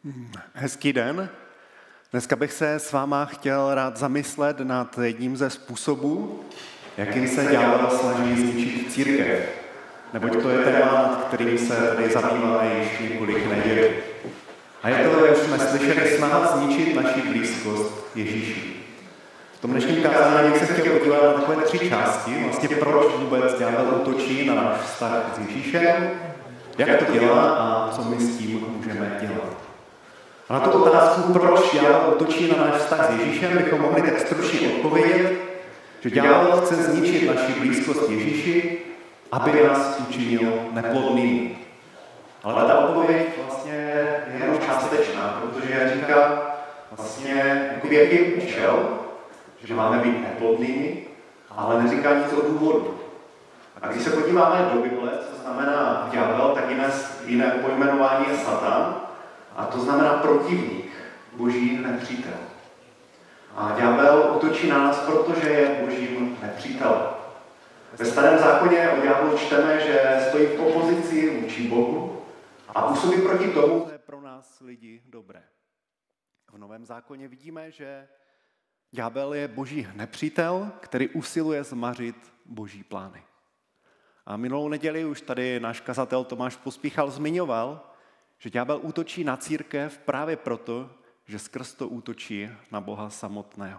Hezký den. Dneska bych se s váma chtěl rád zamyslet nad jedním ze způsobů, jakým se ďábel snaží zničit církev. Neboť to je téma, nad kterým se tady zabýváme již několik neděl. A je to, jak jsme slyšeli, snaha zničit naši blízkost Ježíši. V tom dnešním kázání bych se chtěl podívat na takové 3 části, vlastně proč vůbec ďábel útočí na náš vztah s Ježíšem, jak to dělá a co my s tím můžeme dělat. A na tu otázku, proč ďábel útočí na náš vztah s Ježíšem, bychom mohli tak stručně odpovědět, že ďábel chce zničit naši blízkost Ježíši, aby nás učinil neplodnými. Ale ta odpověď vlastně je jenom částečná, protože říká vlastně, jaký je účel, že máme být neplodnými, ale neříká nic o důvodu. A když se podíváme do Bible, co znamená ďábel, tak jiné pojmenování je Satan, a to znamená protivník, boží nepřítel. A ďábel útočí na nás, protože je božím nepřítelem. Ve Starém zákoně o ďáblu čteme, že stojí v opozici vůči Bohu a působí proti tomu, co je pro nás lidi dobré. V Novém zákoně vidíme, že ďábel je boží nepřítel, který usiluje zmařit boží plány. A minulou neděli už tady náš kazatel Tomáš Pospíchal zmiňoval, že ďábel útočí na církev právě proto, že skrz to útočí na Boha samotného.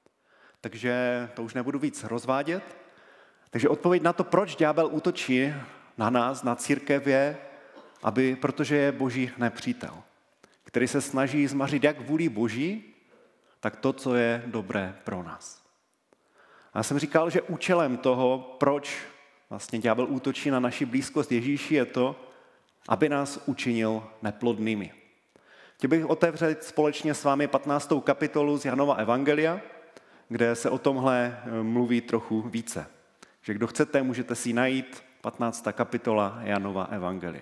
Takže to už nebudu víc rozvádět. Takže odpověď na to, proč ďábel útočí na nás, na církev je, protože je boží nepřítel, který se snaží zmařit jak vůli boží, tak to, co je dobré pro nás. A já jsem říkal, že účelem toho, proč vlastně ďábel útočí na naši blízkost Ježíši, je to, aby nás učinil neplodnými. Chtěl bych otevřít společně s vámi 15. kapitolu z Janova evangelia, kde se o tomhle mluví trochu více. Že kdo chcete, můžete si najít 15. kapitola Janova evangelia.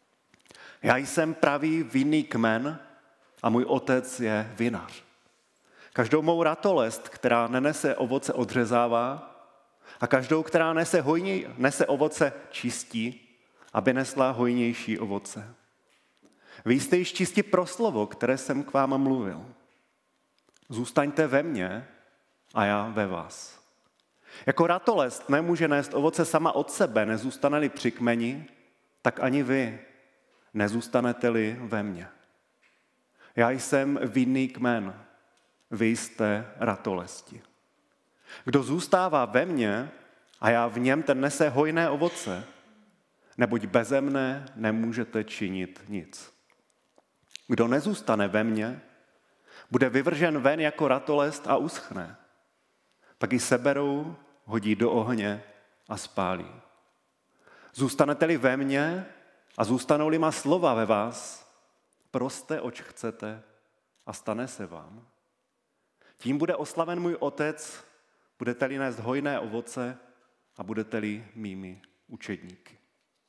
Já jsem pravý vinný kmen a můj otec je vinař. Každou mou ratolest, která nenese ovoce, odřezává a každou, která nese ovoce, čistí, aby nesla hojnější ovoce. Vy jste již čistí pro slovo, které jsem k vám mluvil. Zůstaňte ve mně a já ve vás. Jako ratolest nemůže nést ovoce sama od sebe, nezůstane-li při kmeni, tak ani vy nezůstanete-li ve mně. Já jsem vinný kmen, vy jste ratolesti. Kdo zůstává ve mně a já v něm, ten nese hojné ovoce, neboť beze mne nemůžete činit nic. Kdo nezůstane ve mně, bude vyvržen ven jako ratolest a uschne. Pak ji seberou, hodí do ohně a spálí. Zůstanete-li ve mně a zůstanou-li má slova ve vás, proste, oč chcete a stane se vám. Tím bude oslaven můj otec, budete-li nést hojné ovoce a budete-li mými učedníky.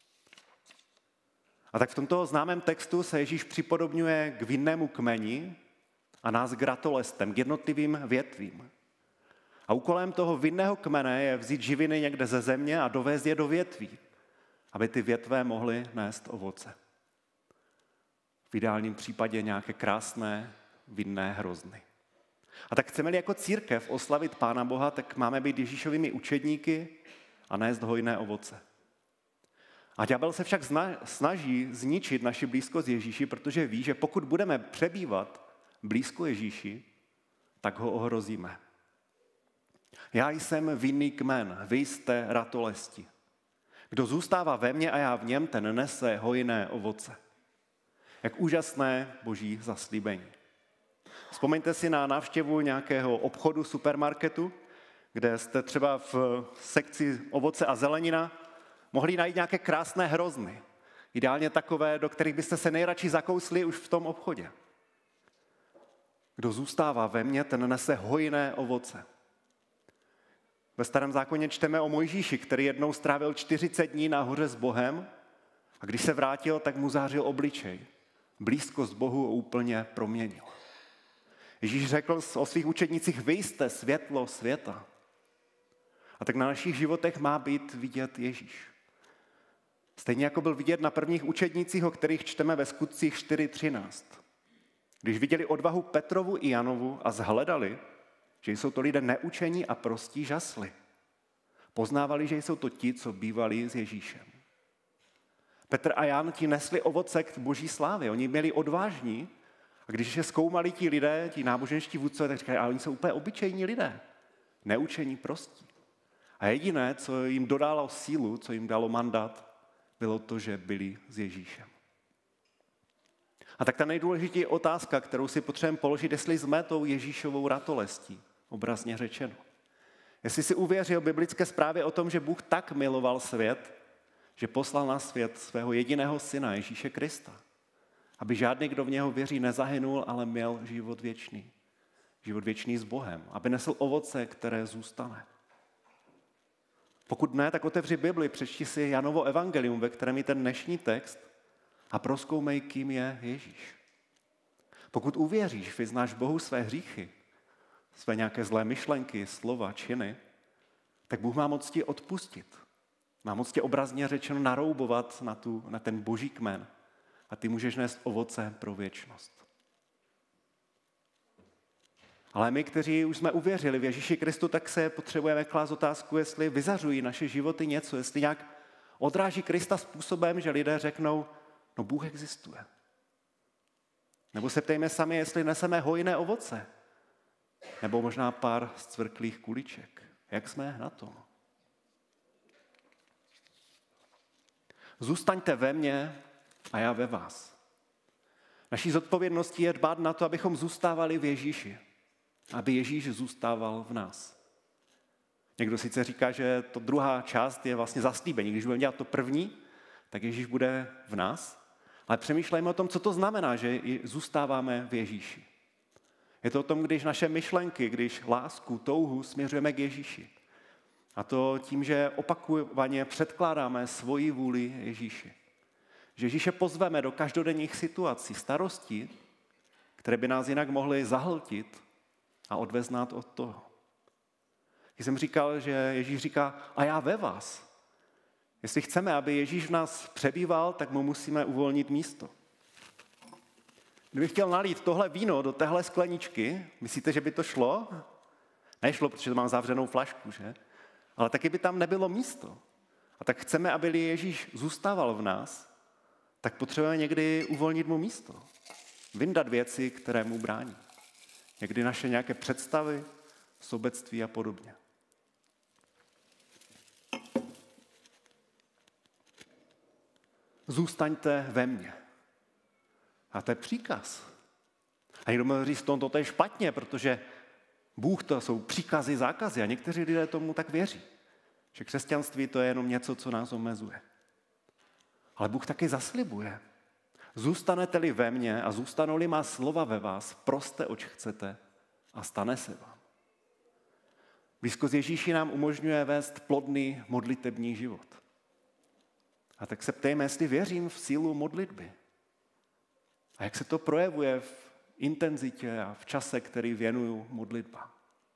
A tak v tomto známém textu se Ježíš připodobňuje k vinnému kmeni a nás k ratolestem, k jednotlivým větvím. A úkolem toho vinného kmene je vzít živiny někde ze země a dovést je do větví, aby ty větve mohly nést ovoce. V ideálním případě nějaké krásné vinné hrozny. A tak chceme-li jako církev oslavit Pána Boha, tak máme být Ježíšovými učedníky a nést hojné ovoce. A ďábel se však snaží zničit naši blízkost Ježíši, protože ví, že pokud budeme přebývat blízko Ježíši, tak ho ohrozíme. Já jsem vinný kmen, vy jste ratolesti. Kdo zůstává ve mně a já v něm, ten nese hojné ovoce. Jak úžasné boží zaslíbení. Vzpomeňte si na návštěvu nějakého obchodu, supermarketu, kde jste třeba v sekci ovoce a zelenina mohli najít nějaké krásné hrozny. Ideálně takové, do kterých byste se nejradši zakousli už v tom obchodě. Kdo zůstává ve mně, ten nese hojné ovoce. Ve Starém zákoně čteme o Mojžíši, který jednou strávil 40 dní nahoře s Bohem a když se vrátil, tak mu zářil obličej. Blízkost Bohu úplně proměnil. Ježíš řekl o svých učednicích, vy jste světlo světa. A tak na našich životech má být vidět Ježíš. Stejně jako byl vidět na prvních učednících, o kterých čteme ve Skutcích 4.13. Když viděli odvahu Petrovu i Janovu a zhledali, že jsou to lidé neučení a prostí, žasli. Poznávali, že jsou to ti, co bývali s Ježíšem. Petr a Jan ti nesli ovoce k boží slávy. Oni byli odvážní a když je zkoumali ti lidé, ti náboženští vůdcové, tak říkají, ale oni jsou úplně obyčejní lidé. Neučení, prostí. A jediné, co jim dodalo sílu, co jim dalo mandát, bylo to, že byli s Ježíšem. A tak ta nejdůležitější otázka, kterou si potřebujeme položit, jestli jsme tou Ježíšovou ratolestí, obrazně řečeno. Jestli si uvěřil biblické zprávě o tom, že Bůh tak miloval svět, že poslal na svět svého jediného syna Ježíše Krista, aby žádný, kdo v něho věří, nezahynul, ale měl život věčný. Život věčný s Bohem, aby nesl ovoce, které zůstane. Pokud ne, tak otevři Bibli, přečti si Janovo evangelium, ve kterém je ten dnešní text a prozkoumej, kým je Ježíš. Pokud uvěříš, vyznáš Bohu své hříchy, své nějaké zlé myšlenky, slova, činy, tak Bůh má moc ti odpustit. Má moc tě obrazně řečeno naroubovat na ten boží kmen a ty můžeš nést ovoce pro věčnost. Ale my, kteří už jsme uvěřili v Ježíši Kristu, tak se potřebujeme klást otázku, jestli vyzařují naše životy něco, jestli nějak odráží Krista způsobem, že lidé řeknou, no Bůh existuje. Nebo se ptejme sami, jestli neseme hojné ovoce, nebo možná pár zcvrklých kuliček. Jak jsme na tom? Zůstaňte ve mně a já ve vás. Naší zodpovědností je dbát na to, abychom zůstávali v Ježíši. Aby Ježíš zůstával v nás. Někdo sice říká, že to druhá část je vlastně zaslíbení. Když budeme dělat to první, tak Ježíš bude v nás. Ale přemýšlejme o tom, co to znamená, že zůstáváme v Ježíši. Je to o tom, když naše myšlenky, když lásku, touhu směřujeme k Ježíši. A to tím, že opakovaně předkládáme svoji vůli Ježíši. Že Ježíše pozveme do každodenních situací, starostí, které by nás jinak mohly zahltit a odveznat od toho. Když jsem říkal, že Ježíš říká, a já ve vás. Jestli chceme, aby Ježíš v nás přebýval, tak mu musíme uvolnit místo. Kdybych chtěl nalít tohle víno do téhle skleničky, myslíte, že by to šlo? Nešlo, protože to mám zavřenou flašku, že? Ale taky by tam nebylo místo. A tak chceme, aby Ježíš zůstával v nás, tak potřebujeme někdy uvolnit mu místo. Vyndat věci, které mu brání. Někdy naše nějaké představy, sobectví a podobně. Zůstaňte ve mně. A to je příkaz. A někdo může říct, to je špatně, protože Bůh to jsou příkazy, zákazy a někteří lidé tomu tak věří. Že křesťanství to je jenom něco, co nás omezuje. Ale Bůh taky zaslibuje. Zůstanete-li ve mně a zůstanou-li má slova ve vás, proste, oč chcete a stane se vám. Blízkost Ježíši nám umožňuje vést plodný modlitební život. A tak se ptejme, jestli věřím v sílu modlitby. A jak se to projevuje v intenzitě a v čase, který věnuju modlitbám.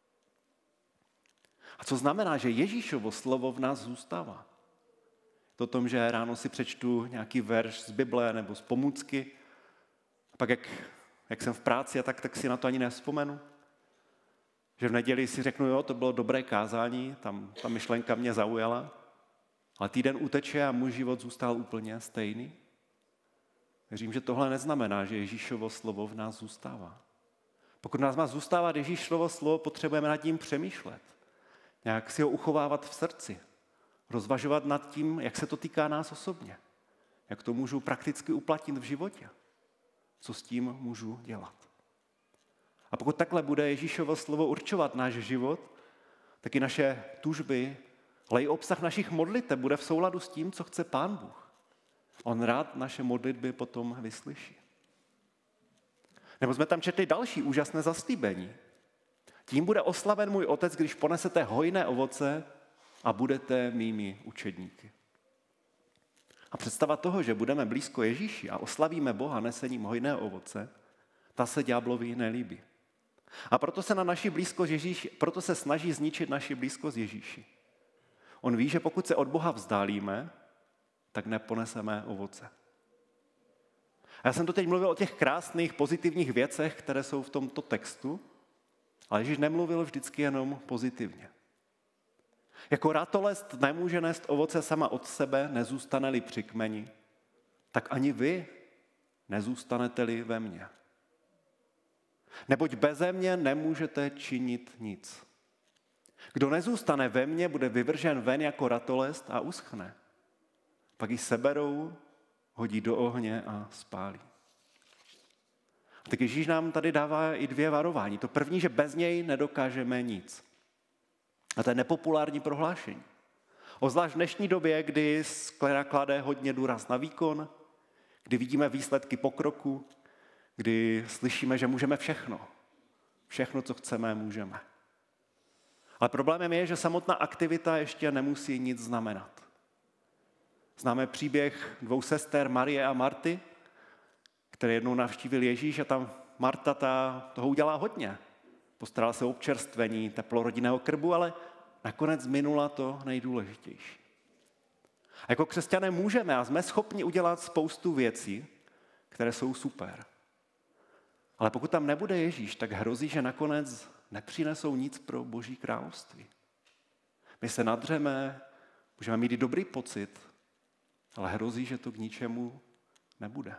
A co znamená, že Ježíšovo slovo v nás zůstává? To o tom, že ráno si přečtu nějaký verš z Bible nebo z pomůcky, a pak jak jsem v práci, a tak si na to ani nevzpomenu. Že v neděli si řeknu, jo, to bylo dobré kázání, tam ta myšlenka mě zaujala, ale týden uteče a můj život zůstal úplně stejný. Věřím, že tohle neznamená, že Ježíšovo slovo v nás zůstává. Pokud nás má zůstávat Ježíšovo slovo, potřebujeme nad tím přemýšlet. Nějak si ho uchovávat v srdci. Rozvažovat nad tím, jak se to týká nás osobně. Jak to můžu prakticky uplatnit v životě. Co s tím můžu dělat. A pokud takhle bude Ježíšovo slovo určovat náš život, tak i naše tužby, ale i obsah našich modliteb bude v souladu s tím, co chce Pán Bůh. On rád naše modlitby potom vyslyší. Nebo jsme tam četli další úžasné zaslíbení. Tím bude oslaven můj otec, když ponesete hojné ovoce a budete mými učedníky. A představa toho, že budeme blízko Ježíši a oslavíme Boha nesením hojného ovoce, ta se ďáblovi nelíbí. A proto se snaží zničit naši blízkost Ježíši. On ví, že pokud se od Boha vzdálíme, tak neponeseme ovoce. A já jsem to teď mluvil o těch krásných, pozitivních věcech, které jsou v tomto textu, ale Ježíš nemluvil vždycky jenom pozitivně. Jako ratolest nemůže nést ovoce sama od sebe, nezůstane-li při kmeni, tak ani vy nezůstanete-li ve mně. Neboť beze mě nemůžete činit nic. Kdo nezůstane ve mně, bude vyvržen ven jako ratolest a uschne. Pak ji seberou, hodí do ohně a spálí. Tak Ježíš nám tady dává i 2 varování. To první, že bez něj nedokážeme nic. A to je nepopulární prohlášení. Obzvlášť v dnešní době, kdy klade hodně důraz na výkon, kdy vidíme výsledky pokroku, kdy slyšíme, že můžeme všechno. Všechno, co chceme, můžeme. Ale problémem je, že samotná aktivita ještě nemusí nic znamenat. Známe příběh 2 sester, Marie a Marty, které jednou navštívil Ježíš a tam Marta toho udělala hodně. Postarala se o občerstvení, teplo rodinného krbu, ale nakonec minula to nejdůležitější. A jako křesťané můžeme a jsme schopni udělat spoustu věcí, které jsou super. Ale pokud tam nebude Ježíš, tak hrozí, že nakonec nepřinesou nic pro Boží království. My se nadřeme, můžeme mít i dobrý pocit, ale hrozí, že to k ničemu nebude.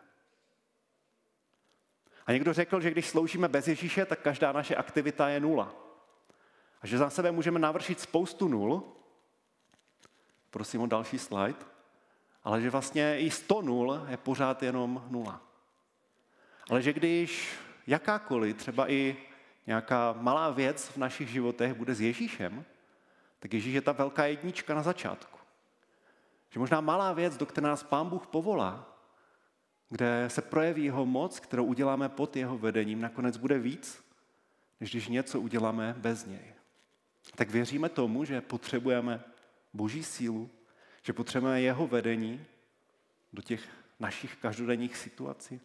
A někdo řekl, že když sloužíme bez Ježíše, tak každá naše aktivita je 0. A že za sebe můžeme navršit spoustu 0. Prosím o další slide. Ale že vlastně i 100 0 je pořád jenom 0. Ale že když jakákoliv, třeba i nějaká malá věc v našich životech bude s Ježíšem, tak Ježíš je ta velká jednička na začátku. Že možná malá věc, do které nás Pán Bůh povolá, kde se projeví jeho moc, kterou uděláme pod jeho vedením, nakonec bude víc, než když něco uděláme bez něj. Tak věříme tomu, že potřebujeme Boží sílu, že potřebujeme jeho vedení do těch našich každodenních situací.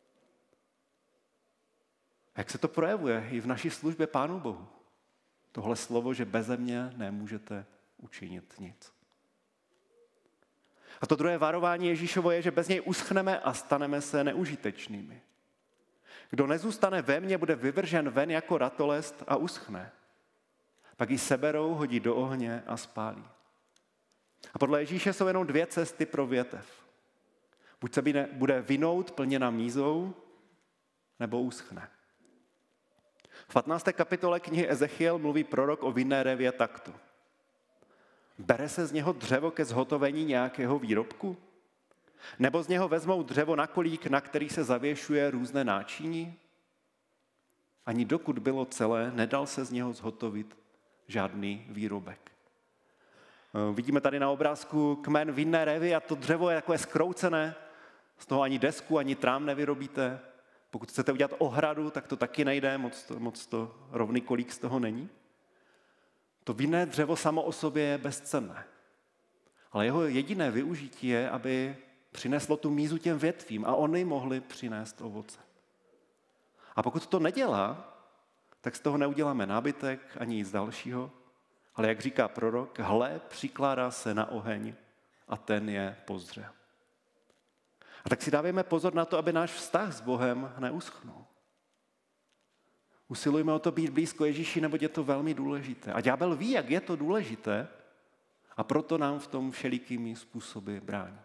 A jak se to projevuje i v naší službě Pánu Bohu? Tohle slovo, že beze mě nemůžete učinit nic. A to druhé varování Ježíšovo je, že bez něj uschneme a staneme se neužitečnými. Kdo nezůstane ve mně, bude vyvržen ven jako ratolest a uschne. Pak ji seberou, hodí do ohně a spálí. A podle Ježíše jsou jenom 2 cesty pro větev. Buď se bude vinout plněna mízou, nebo uschne. V 15. kapitole knihy Ezechiel mluví prorok o vinné révě takto. Bere se z něho dřevo ke zhotovení nějakého výrobku? Nebo z něho vezmou dřevo na kolík, na který se zavěšuje různé náčiní? Ani dokud bylo celé, nedal se z něho zhotovit žádný výrobek. Vidíme tady na obrázku kmen vinné révy a to dřevo je takové zkroucené, z toho ani desku, ani trám nevyrobíte. Pokud chcete udělat ohradu, tak to taky nejde, moc to rovný kolík z toho není. To vinné dřevo samo o sobě je bezcenné. Ale jeho jediné využití je, aby přineslo tu mízu těm větvím a oni mohli přinést ovoce. A pokud to nedělá, tak z toho neuděláme nábytek ani nic dalšího, ale jak říká prorok, hle, přikládá se na oheň a ten je pozdře. A tak si dávejme pozor na to, aby náš vztah s Bohem neuschnul. Usilujme o to být blízko Ježíši, neboť je to velmi důležité. A ďábel ví, jak je to důležité, a proto nám v tom všelikými způsoby brání.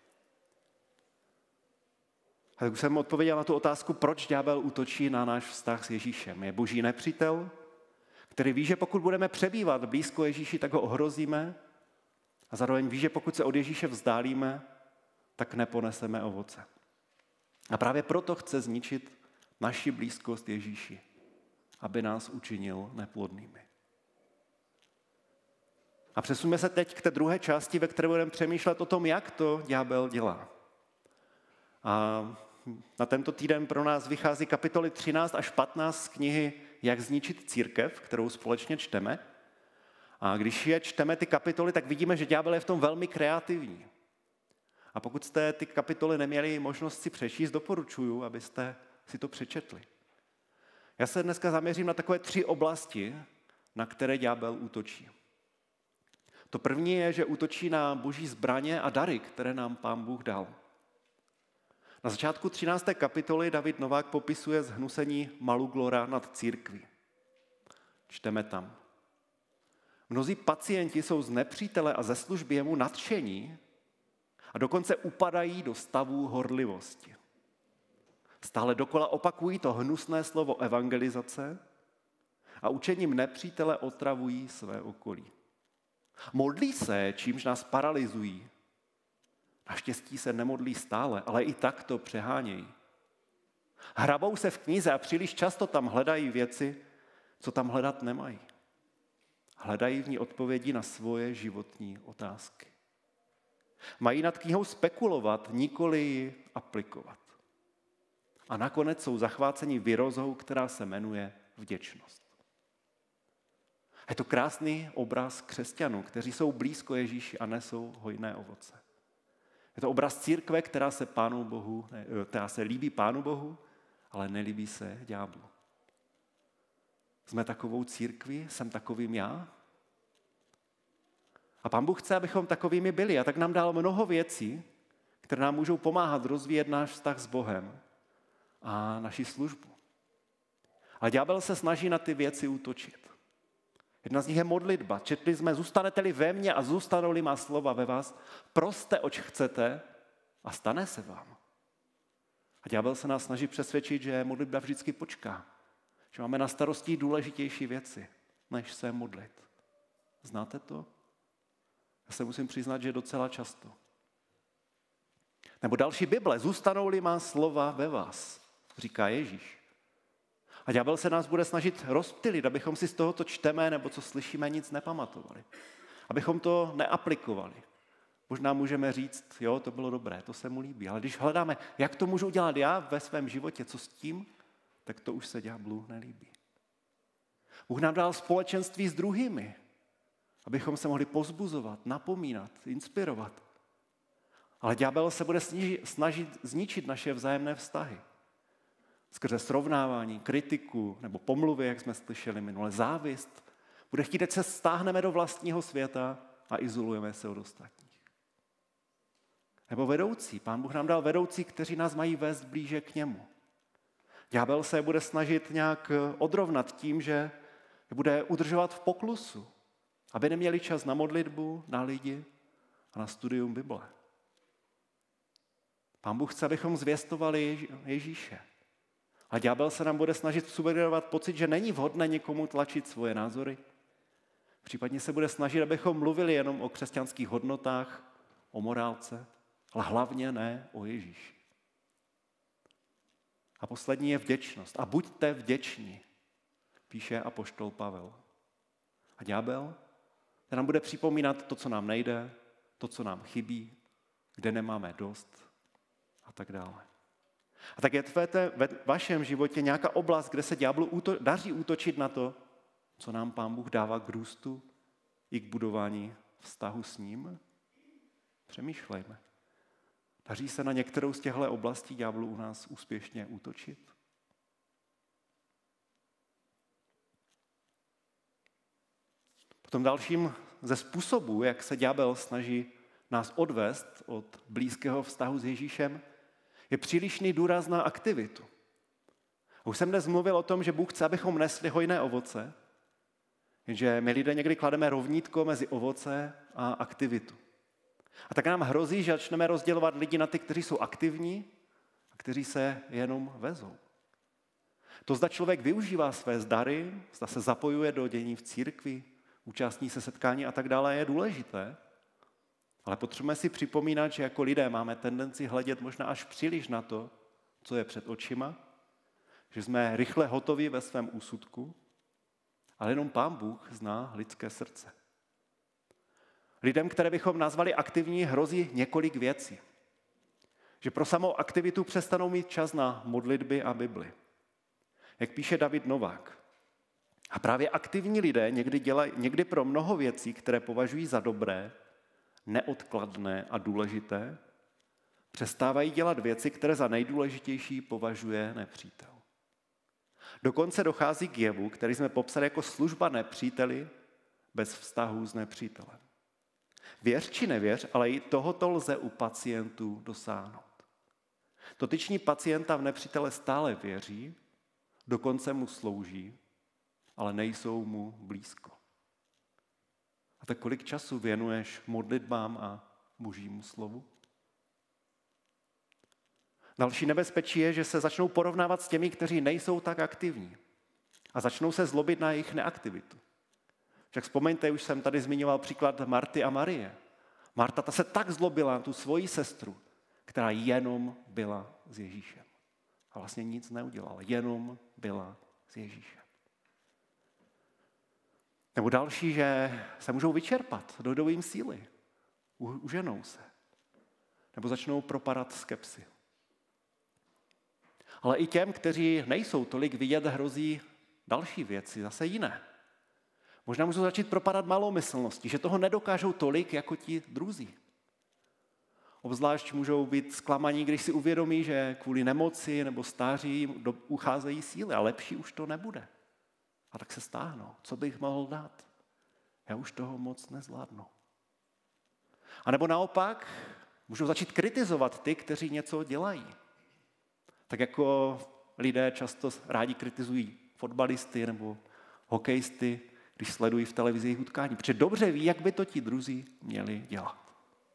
A tak už jsem odpověděl na tu otázku, proč ďábel útočí na náš vztah s Ježíšem. Je Boží nepřítel, který ví, že pokud budeme přebývat blízko Ježíši, tak ho ohrozíme a zároveň ví, že pokud se od Ježíše vzdálíme, tak neponeseme ovoce. A právě proto chce zničit naši blízkost Ježíši, aby nás učinil neplodnými. A přesuneme se teď k té druhé části, ve které budeme přemýšlet o tom, jak to ďábel dělá. A na tento týden pro nás vychází kapitoly 13 až 15 z knihy Jak zničit církev, kterou společně čteme. A když je čteme ty kapitoly, tak vidíme, že ďábel je v tom velmi kreativní. A pokud jste ty kapitoly neměli možnost si přečíst, doporučuji, abyste si to přečetli. Já se dneska zaměřím na takové 3 oblasti, na které ďábel útočí. To první je, že útočí na boží zbraně a dary, které nám Pán Bůh dal. Na začátku 13. kapitoly David Novák popisuje zhnusení Maluglora nad církví. Čteme tam. Mnozí pacienti jsou z nepřítele a ze služby jemu nadšení a dokonce upadají do stavu horlivosti. Stále dokola opakují to hnusné slovo evangelizace a učením nepřítele otravují své okolí. Modlí se, čímž nás paralyzují. Naštěstí se nemodlí stále, ale i tak to přehánějí. Hrabou se v knize a příliš často tam hledají věci, co tam hledat nemají. Hledají v ní odpovědi na svoje životní otázky. Mají nad knihou spekulovat, nikoli ji aplikovat. A nakonec jsou zachváceni virozou, která se jmenuje vděčnost. Je to krásný obraz křesťanů, kteří jsou blízko Ježíši a nesou hojné ovoce. Je to obraz církve, která se líbí Pánu Bohu, ale nelíbí se ďáblu. Jsme takovou církví, jsem takovým já. A Pán Bůh chce, abychom takovými byli. A tak nám dal mnoho věcí, které nám můžou pomáhat rozvíjet náš vztah s Bohem a naši službu. Ale ďábel se snaží na ty věci útočit. Jedna z nich je modlitba. Četli jsme, zůstanete-li ve mně a zůstanou-li má slova ve vás, proste, oč chcete a stane se vám. A ďábel se nás snaží přesvědčit, že modlitba vždycky počká. Že máme na starosti důležitější věci, než se modlit. Znáte to? Já se musím přiznat, že docela často. Nebo další Bible, zůstanou-li má slova ve vás, říká Ježíš. A ďábel se nás bude snažit rozptylit, abychom si z toho, co čteme nebo co slyšíme, nic nepamatovali. Abychom to neaplikovali. Možná můžeme říct, jo, to bylo dobré, to se mu líbí. Ale když hledáme, jak to můžu udělat já ve svém životě, co s tím, tak to už se ďáblu nelíbí. Bůh nám dal společenství s druhými, abychom se mohli povzbuzovat, napomínat, inspirovat. Ale ďábel se bude snažit zničit naše vzájemné vztahy. Skrze srovnávání, kritiku nebo pomluvy, jak jsme slyšeli minule, závist. Bude chtít, ať se stáhneme do vlastního světa a izolujeme se od ostatních. Nebo vedoucí. Pán Bůh nám dal vedoucí, kteří nás mají vést blíže k němu. Ďábel se bude snažit nějak odrovnat tím, že je bude udržovat v poklusu, aby neměli čas na modlitbu, na lidi a na studium Bible. Pán Bůh chce, abychom zvěstovali Ježíše. A ďábel se nám bude snažit sugerovat pocit, že není vhodné někomu tlačit svoje názory. Případně se bude snažit, abychom mluvili jenom o křesťanských hodnotách, o morálce, ale hlavně ne o Ježíši. A poslední je vděčnost. A buďte vděční, píše apoštol Pavel. A ďábel, ten nám bude připomínat to, co nám nejde, to, co nám chybí, kde nemáme dost a tak dále. A tak je ve vašem životě nějaká oblast, kde se ďáblu daří útočit na to, co nám Pán Bůh dává k růstu i k budování vztahu s ním? Přemýšlejme. Daří se na některou z těchto oblastí ďáblu u nás úspěšně útočit? Potom dalším ze způsobů, jak se ďábel snaží nás odvést od blízkého vztahu s Ježíšem, je přílišný důraz na aktivitu. Už jsem dnes mluvil o tom, že Bůh chce, abychom nesli hojné ovoce, jenže my lidé někdy klademe rovnítko mezi ovoce a aktivitu. A tak nám hrozí, že začneme rozdělovat lidi na ty, kteří jsou aktivní a kteří se jenom vezou. To, zda člověk využívá své zdary, zda se zapojuje do dění v církvi, účastní se setkání a tak dále, je důležité. Ale potřebujeme si připomínat, že jako lidé máme tendenci hledět možná až příliš na to, co je před očima, že jsme rychle hotoví ve svém úsudku, ale jenom Pán Bůh zná lidské srdce. Lidem, které bychom nazvali aktivní, hrozí několik věcí. Že pro samou aktivitu přestanou mít čas na modlitby a Bibli. Jak píše David Novák. A právě aktivní lidé někdy pro mnoho věcí, které považují za dobré, neodkladné a důležité, přestávají dělat věci, které za nejdůležitější považuje nepřítel. Dokonce dochází k jevu, který jsme popsali jako služba nepříteli bez vztahu s nepřítelem. Věř či nevěř, ale i tohoto lze u pacientů dosáhnout. Dotyční pacienta v nepřítele stále věří, dokonce mu slouží, ale nejsou mu blízko. A tak kolik času věnuješ modlitbám a Božímu slovu? Další nebezpečí je, že se začnou porovnávat s těmi, kteří nejsou tak aktivní a začnou se zlobit na jejich neaktivitu. Však vzpomeňte, už jsem tady zmiňoval příklad Marty a Marie. Marta ta se tak zlobila na tu svoji sestru, která jenom byla s Ježíšem. A vlastně nic neudělala, jenom byla s Ježíšem. Nebo další, že se můžou vyčerpat, dojdou jim síly, uženou se. Nebo začnou propadat skepsi. Ale i těm, kteří nejsou tolik vidět, hrozí další věci, zase jiné. Možná můžou začít propadat malomyslností, že toho nedokážou tolik jako ti druzí. Obzvlášť můžou být zklamaní, když si uvědomí, že kvůli nemoci nebo stáří ucházejí síly a lepší už to nebude. A tak se stáhnou. Co bych mohl dát? Já už toho moc nezvládnu. A nebo naopak můžou začít kritizovat ty, kteří něco dělají. Tak jako lidé často rádi kritizují fotbalisty nebo hokejisty, když sledují v televizi jejich utkání, protože dobře ví, jak by to ti druzí měli dělat.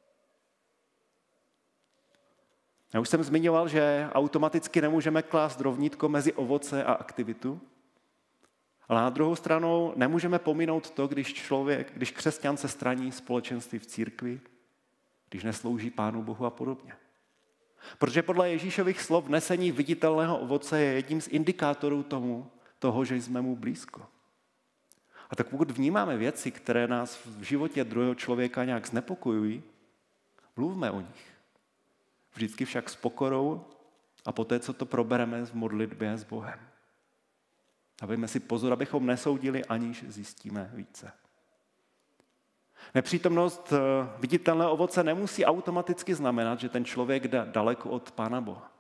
Já už jsem zmiňoval, že automaticky nemůžeme klást rovnítko mezi ovoce a aktivitu, ale na druhou stranu nemůžeme pominout to, když křesťan se straní společenství v církvi, když neslouží Pánu Bohu a podobně. Protože podle Ježíšových slov nesení viditelného ovoce je jedním z indikátorů toho, že jsme mu blízko. A tak pokud vnímáme věci, které nás v životě druhého člověka nějak znepokojují, mluvme o nich. Vždycky však s pokorou a poté, co to probereme v modlitbě s Bohem. Dávejme si pozor, abychom nesoudili, aniž zjistíme více. Nepřítomnost viditelného ovoce nemusí automaticky znamenat, že ten člověk jde daleko od Pána Boha.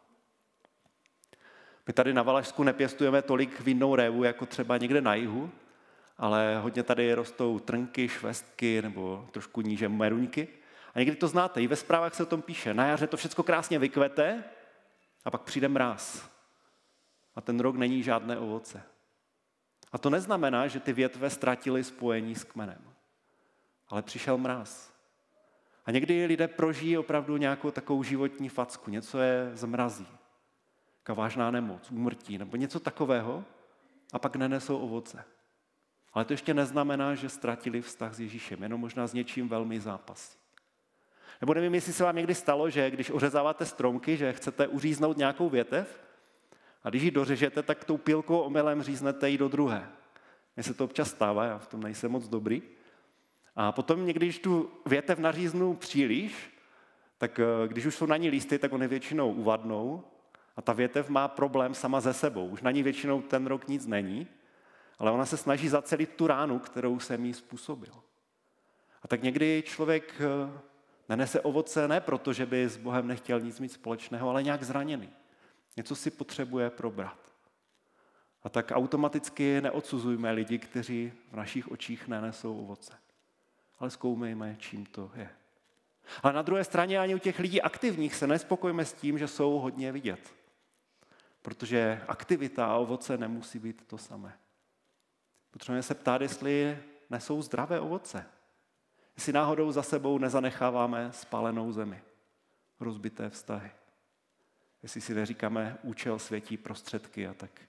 My tady na Valašsku nepěstujeme tolik vinnou révu, jako třeba někde na jihu, ale hodně tady rostou trnky, švestky nebo trošku níže meruňky. A někdy to znáte, i ve zprávách se o tom píše. Na jaře to všechno krásně vykvete a pak přijde mráz. A ten rok není žádné ovoce. A to neznamená, že ty větve ztratily spojení s kmenem. Ale přišel mráz. A někdy lidé prožijí opravdu nějakou takovou životní facku. Něco je zmrazí. Jaká vážná nemoc, úmrtí nebo něco takového a pak nenesou ovoce. Ale to ještě neznamená, že ztratili vztah s Ježíšem, jenom možná s něčím velmi zápasí. Nebo nevím, jestli se vám někdy stalo, že když ořezáváte stromky, že chcete uříznout nějakou větev a když ji dořežete, tak tou pílkou omylem říznete ji do druhé. Mně se to občas stává, já v tom nejsem moc dobrý. A potom někdy, když tu větev naříznu příliš, tak když už jsou na ní lísty, tak oni většinou uvadnou a ta větev má problém sama ze sebou. Už na ní většinou ten rok nic není, ale ona se snaží zacelit tu ránu, kterou jsem jí způsobil. A tak někdy člověk nenese ovoce ne proto, že by s Bohem nechtěl nic mít společného, ale nějak zraněný. Něco si potřebuje probrat. A tak automaticky neodsuzujme lidi, kteří v našich očích nenesou ovoce. Ale zkoumejme, čím to je. Ale na druhé straně ani u těch lidí aktivních se nespokojíme s tím, že jsou hodně vidět. Protože aktivita a ovoce nemusí být to samé. Potřebujeme se ptát, jestli nesou zdravé ovoce. Jestli náhodou za sebou nezanecháváme spálenou zemi, rozbité vztahy. Jestli si neříkáme, účel světí prostředky a tak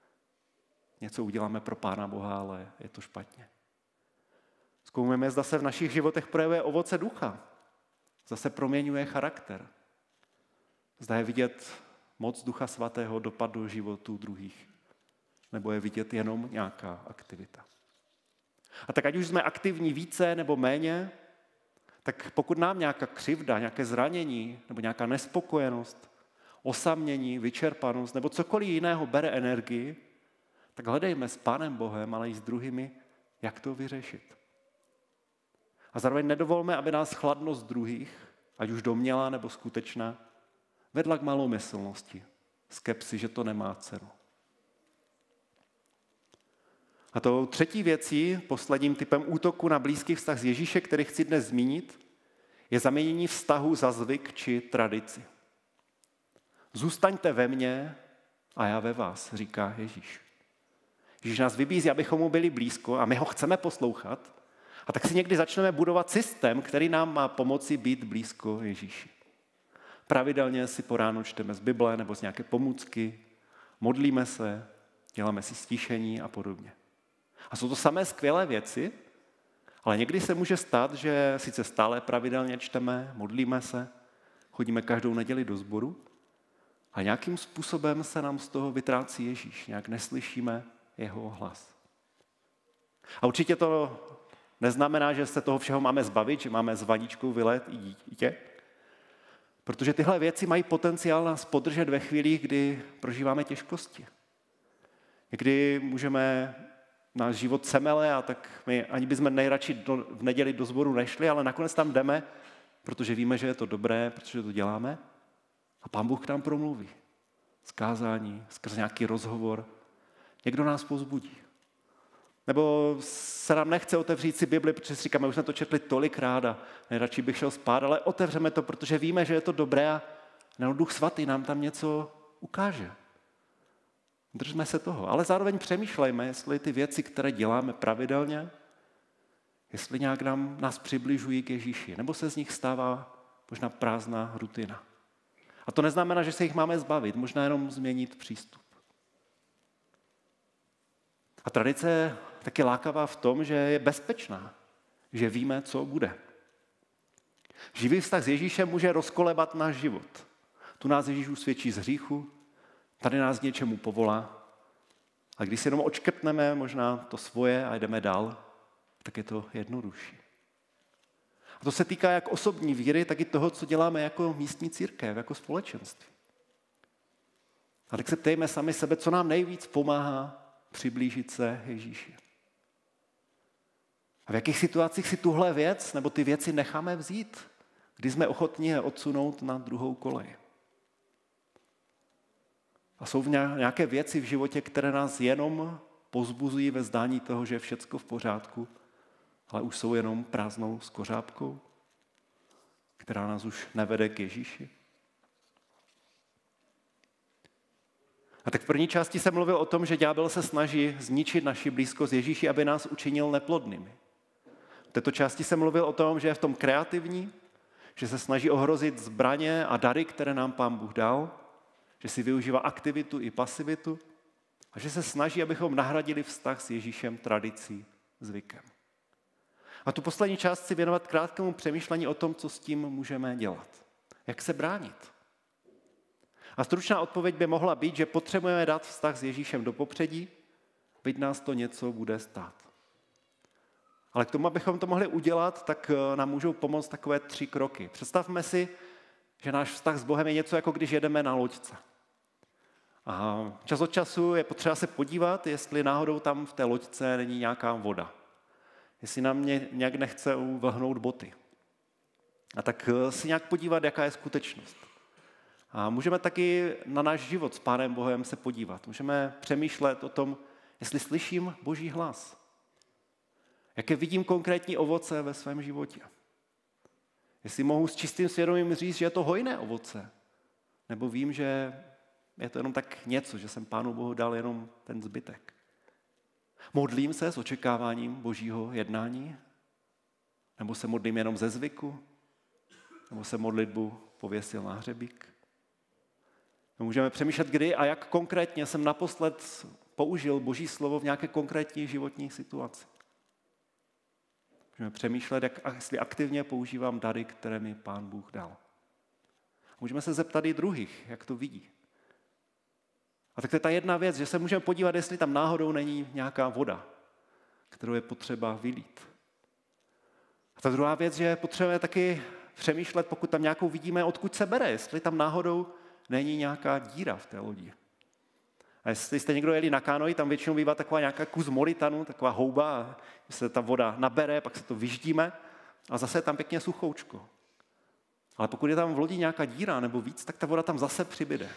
něco uděláme pro Pána Boha, ale je to špatně. Zkoumejme, zda se v našich životech projevuje ovoce ducha. Zda se proměňuje charakter. Zda je vidět moc Ducha Svatého dopad do životů druhých. Nebo je vidět jenom nějaká aktivita. A tak ať už jsme aktivní více nebo méně, tak pokud nám nějaká křivda, nějaké zranění nebo nějaká nespokojenost, osamění, vyčerpanost nebo cokoliv jiného bere energii, tak hledejme s Pánem Bohem, ale i s druhými, jak to vyřešit. A zároveň nedovolme, aby nás chladnost druhých, ať už domnělá nebo skutečná, vedla k malomyslnosti, skepsi, že to nemá cenu. A tou třetí věcí, posledním typem útoku na blízký vztah s Ježíše, který chci dnes zmínit, je zaměnění vztahu za zvyk či tradici. Zůstaňte ve mně a já ve vás, říká Ježíš. Ježíš nás vybízí, abychom mu byli blízko a my ho chceme poslouchat. A tak si někdy začneme budovat systém, který nám má pomoci být blízko Ježíši. Pravidelně si po ránu čteme z Bible nebo z nějaké pomůcky, modlíme se, děláme si stišení a podobně. A jsou to samé skvělé věci, ale někdy se může stát, že sice stále pravidelně čteme, modlíme se, chodíme každou neděli do sboru a nějakým způsobem se nám z toho vytrácí Ježíš, nějak neslyšíme jeho hlas. A určitě to neznamená, že se toho všeho máme zbavit, že máme s vaničkou vylet i dítě, protože tyhle věci mají potenciál nás podržet ve chvílích, kdy prožíváme těžkosti. Kdy můžeme náš život semele a tak my ani bychom nejradši v neděli do sboru nešli, ale nakonec tam jdeme, protože víme, že je to dobré, protože to děláme. A Pán Bůh k nám promluví. Zkázání, skrz nějaký rozhovor. Někdo nás povzbudí. Nebo se nám nechce otevřít si Bibli, protože si říkáme, už jsme to četli tolikrát a nejradši bych šel spát, ale otevřeme to, protože víme, že je to dobré a Duch Svatý nám tam něco ukáže. Držme se toho, ale zároveň přemýšlejme, jestli ty věci, které děláme pravidelně, jestli nějak nás přibližují k Ježíši, nebo se z nich stává možná prázdná rutina. A to neznamená, že se jich máme zbavit, možná jenom změnit přístup. A tradice je taky lákavá v tom, že je bezpečná, že víme, co bude. Živý vztah s Ježíšem může rozkolebat náš život. Tu nás Ježíš usvědčí z hříchu, tady nás k něčemu povolá. A když si jenom odškrtneme možná to svoje a jdeme dál, tak je to jednodušší. A to se týká jak osobní víry, tak i toho, co děláme jako místní církev, jako společenství. A tak se ptejme sami sebe, co nám nejvíc pomáhá přiblížit se Ježíši. A v jakých situacích si tuhle věc nebo ty věci necháme vzít, kdy jsme ochotní je odsunout na druhou kolej. A jsou nějaké věci v životě, které nás jenom povzbuzují ve zdání toho, že je všecko v pořádku, ale už jsou jenom prázdnou skořápkou, která nás už nevede k Ježíši. A tak v první části jsem mluvil o tom, že ďábel se snaží zničit naši blízkost Ježíši, aby nás učinil neplodnými. V této části jsem mluvil o tom, že je v tom kreativní, že se snaží ohrozit zbraně a dary, které nám Pán Bůh dal, že si využívá aktivitu i pasivitu a že se snaží, abychom nahradili vztah s Ježíšem tradicí, zvykem. A tu poslední část si věnovat krátkému přemýšlení o tom, co s tím můžeme dělat. Jak se bránit? A stručná odpověď by mohla být, že potřebujeme dát vztah s Ježíšem do popředí, byť nás to něco bude stát. Ale k tomu, abychom to mohli udělat, tak nám můžou pomoct takové 3 kroky. Představme si, že náš vztah s Bohem je něco, jako když jedeme na loďce. A čas od času je potřeba se podívat, jestli náhodou tam v té loďce není nějaká voda. Jestli nám nějak nechce vlhnout boty. A tak si nějak podívat, jaká je skutečnost. A můžeme taky na náš život s Pánem Bohem se podívat. Můžeme přemýšlet o tom, jestli slyším Boží hlas. Jaké vidím konkrétní ovoce ve svém životě. Jestli mohu s čistým svědomím říct, že je to hojné ovoce. Nebo vím, že je to jenom tak něco, že jsem Pánu Bohu dal jenom ten zbytek. Modlím se s očekáváním Božího jednání? Nebo se modlím jenom ze zvyku? Nebo se modlitbu pověsil na hřebík? Můžeme přemýšlet, kdy a jak konkrétně jsem naposled použil Boží slovo v nějaké konkrétní životní situaci. Můžeme přemýšlet, jestli aktivně používám dary, které mi Pán Bůh dal. Můžeme se zeptat i druhých, jak to vidí. A tak to je ta jedna věc, že se můžeme podívat, jestli tam náhodou není nějaká voda, kterou je potřeba vylít. A ta druhá věc, že potřebujeme taky přemýšlet, pokud tam nějakou vidíme, odkud se bere, jestli tam náhodou není nějaká díra v té lodi. A jestli jste někdo jeli na kánoji, tam většinou bývá taková nějaká kus molitanu, taková houba, a se ta voda nabere, pak se to vyždíme a zase je tam pěkně suchoučko. Ale pokud je tam v lodi nějaká díra nebo víc, tak ta voda tam zase přibyde.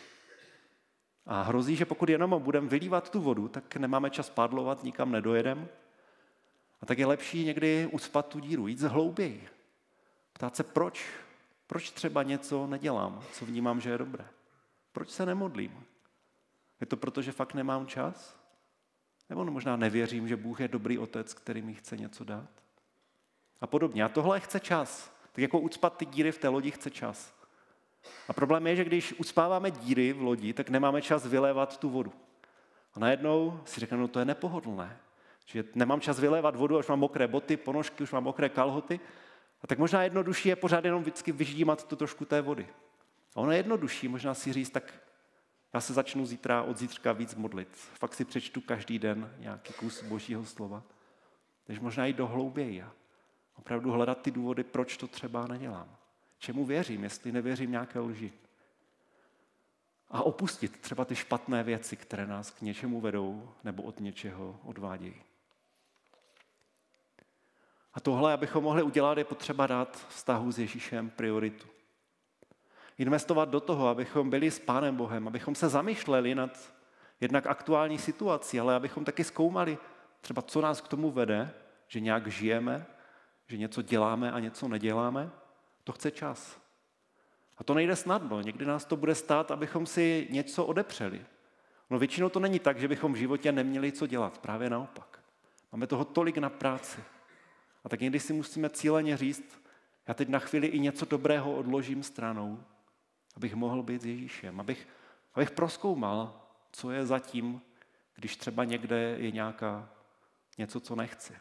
A hrozí, že pokud jenom budeme vylívat tu vodu, tak nemáme čas pádlovat, nikam nedojedem. A tak je lepší někdy ucpat tu díru, jít hlouběji. Ptát se, proč třeba něco nedělám, co vnímám, že je dobré. Proč se nemodlím? Je to proto, že fakt nemám čas? Nebo možná nevěřím, že Bůh je dobrý otec, který mi chce něco dát? A podobně. A tohle chce čas. Tak jako ucpat ty díry v té lodi chce čas. A problém je, že když ucpáváme díry v lodi, tak nemáme čas vylévat tu vodu. A najednou si řekneme, no to je nepohodlné. Že nemám čas vylévat vodu, už mám mokré boty, ponožky, už mám mokré kalhoty. A tak možná jednodušší je pořád jenom vždycky vyždímat to trošku té vody. A ono je jednodušší, možná si říct, tak já se začnu od zítřka víc modlit. Fakt si přečtu každý den nějaký kus Božího slova. Takže možná jít do hlouběji a opravdu hledat ty důvody, proč to třeba nedělám. Čemu věřím, jestli nevěřím nějaké lži. A opustit třeba ty špatné věci, které nás k něčemu vedou nebo od něčeho odvádějí. A tohle, abychom mohli udělat, je potřeba dát vztahu s Ježíšem prioritu. Investovat do toho, abychom byli s Pánem Bohem, abychom se zamýšleli nad jednak aktuální situací, ale abychom taky zkoumali třeba, co nás k tomu vede, že nějak žijeme, že něco děláme a něco neděláme. To chce čas. A to nejde snadno. Někdy nás to bude stát, abychom si něco odepřeli. No většinou to není tak, že bychom v životě neměli co dělat. Právě naopak. Máme toho tolik na práci. A tak někdy si musíme cíleně říct, já teď na chvíli i něco dobrého odložím stranou, abych mohl být s Ježíšem, abych prozkoumal, co je zatím, když třeba někde je něco, co nechci.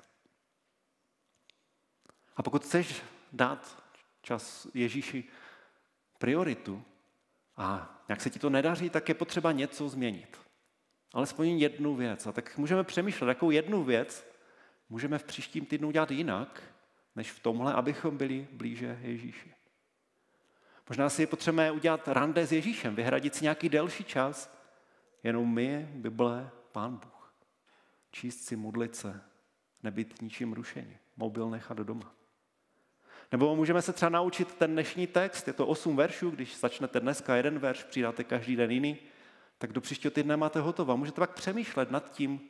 A pokud chceš dát čas Ježíši prioritu a jak se ti to nedaří, tak je potřeba něco změnit. Alespoň jednu věc. A tak můžeme přemýšlet, jakou jednu věc můžeme v příštím týdnu udělat jinak, než v tomhle, abychom byli blíže Ježíši. Možná si potřebujeme udělat rande s Ježíšem, vyhradit si nějaký delší čas, jenom my, Bible, Pán Bůh. Číst si, modlit se, nebýt ničím rušení, mobil nechat doma. Nebo můžeme se třeba naučit ten dnešní text, je to 8 veršů, když začnete dneska jeden verš, přidáte každý den jiný, tak do příštího týdne máte hotovo. Můžete pak přemýšlet nad tím,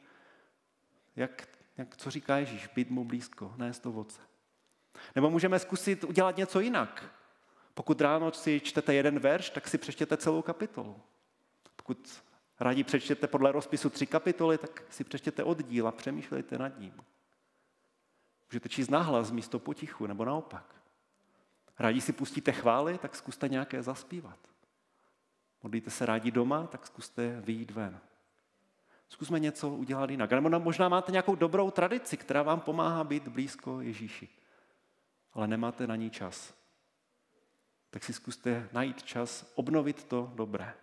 co říká Ježíš, být mu blízko, nést ovoce. Nebo můžeme zkusit udělat něco jinak. Pokud ráno si čtete jeden verš, tak si přečtěte celou kapitolu. Pokud rádi přečtěte podle rozpisu 3 kapitoly, tak si přečtěte oddíl a přemýšlejte nad ním. Můžete číst nahlas místo potichu, nebo naopak. Rádi si pustíte chvály, tak zkuste nějaké zaspívat. Modlíte se rádi doma, tak zkuste vyjít ven. Zkusme něco udělat jinak. Nebo možná máte nějakou dobrou tradici, která vám pomáhá být blízko Ježíši, ale nemáte na ní čas. Tak si zkuste najít čas, obnovit to dobré.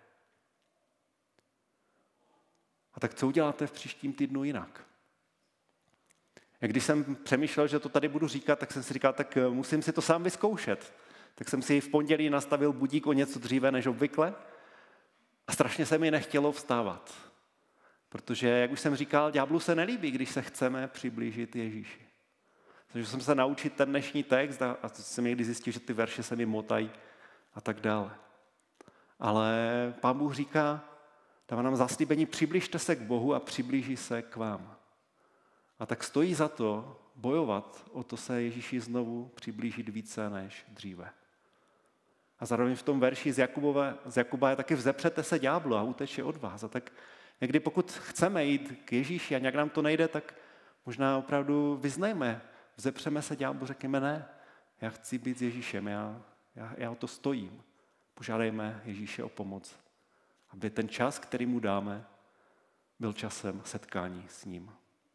A tak co uděláte v příštím týdnu jinak? Jak když jsem přemýšlel, že to tady budu říkat, tak jsem si říkal, tak musím si to sám vyzkoušet. Tak jsem si v pondělí nastavil budík o něco dříve než obvykle a strašně se mi nechtělo vstávat. Protože, jak už jsem říkal, ďáblu se nelíbí, když se chceme přiblížit Ježíši. Takže jsem se naučit ten dnešní text a jsem někdy zjistil, že ty verše se mi motají a tak dále. Ale Pán Bůh říká, dává nám zaslíbení, přiblížte se k Bohu a přiblíží se k vám. A tak stojí za to bojovat o to se Ježíši znovu přiblížit více než dříve. A zároveň v tom verši z Jakuba je taky vzepřete se ďáblu a uteče od vás. A tak někdy pokud chceme jít k Ježíši a nějak nám to nejde, tak možná opravdu vyznejme, vzepřeme se ďáblu, řekněme ne, já chci být s Ježíšem, já o to stojím. Požádejme Ježíše o pomoc, aby ten čas, který mu dáme, byl časem setkání s ním.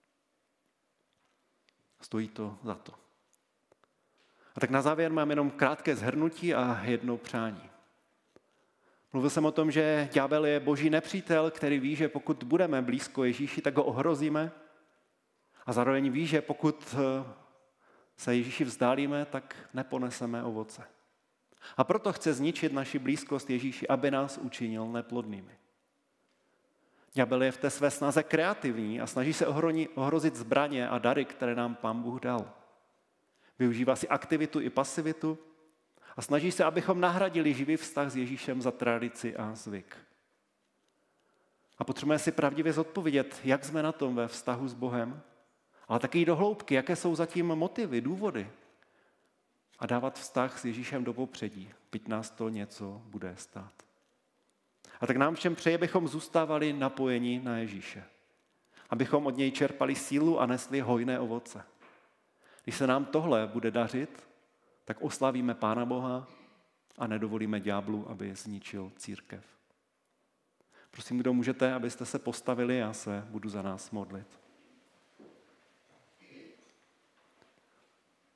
Stojí to za to. A tak na závěr mám jenom krátké shrnutí a jedno přání. Mluvil jsem o tom, že ďábel je boží nepřítel, který ví, že pokud budeme blízko Ježíši, tak ho ohrozíme. A zároveň ví, že pokud se Ježíši vzdálíme, tak neponeseme ovoce. A proto chce zničit naši blízkost Ježíši, aby nás učinil neplodnými. Ďábel je v té své snaze kreativní a snaží se ohrozit zbraně a dary, které nám Pán Bůh dal. Využívá si aktivitu i pasivitu a snaží se, abychom nahradili živý vztah s Ježíšem za tradici a zvyk. A potřebujeme si pravdivě zodpovědět, jak jsme na tom ve vztahu s Bohem, ale taky i do hloubky, jaké jsou zatím motivy, důvody. A dávat vztah s Ježíšem do popředí, byť nás to něco bude stát. A tak nám všem přeje, abychom zůstávali napojeni na Ježíše. Abychom od něj čerpali sílu a nesli hojné ovoce. Když se nám tohle bude dařit, tak oslavíme Pána Boha a nedovolíme ďáblu, aby zničil církev. Prosím, kdo můžete, abyste se postavili, já se budu za nás modlit.